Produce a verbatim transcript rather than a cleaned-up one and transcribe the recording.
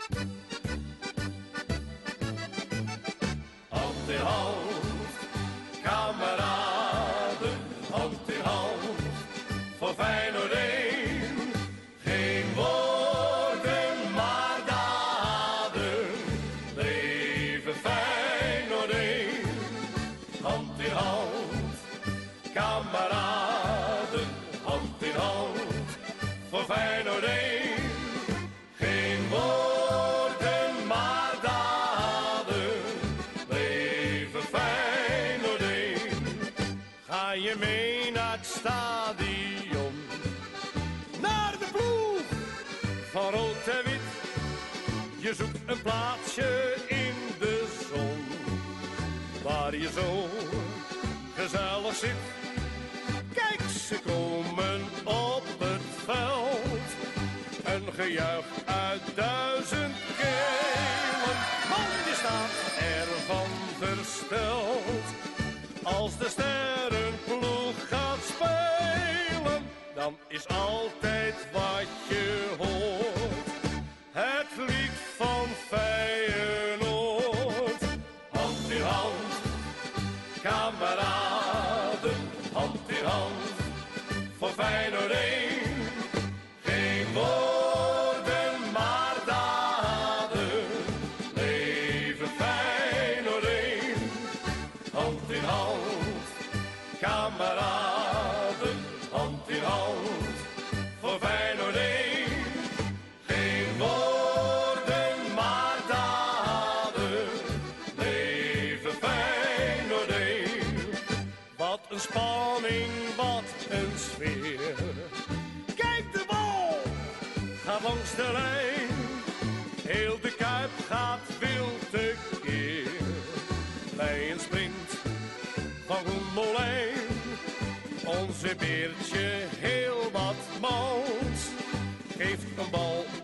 Hand in hand, kameraden, hand in hand, voor Feyenoord één. Geen woorden, maar daden, leven Feyenoord één. Hand in hand, kameraden, hand in hand, voor Feyenoord één. Geen woorden, maar daden, leven Feyenoord één. Ga je mee naar het stadion, naar de ploeg van rood en wit. Je zoekt een plaatsje in de zon, waar je zo gezellig zit. Kijk, ze komen op het veld, een gejuich uit duizend kelen. Man, je staat ervan versteld, als de sterrenploeg gaat spelen. Dan is altijd wat je hoort, het lied van Feyenoord. Hand in hand, kameraden, hand in hand, voor Feyenoord één. Geen woorden, maar daden, leven Feyenoord één. Hand in hand, kameraden, hand in hand, voor Feyenoord één. Geen woorden, maar daden, leven Feyenoord één. Wat een spanning, wat een sfeer. Kijk, de bal gaat langs de lijn, heel de Kuip gaat wild tekeer. Bij een sprint van Groenbolijn, onze Beertje heel wat mans, geeft een bal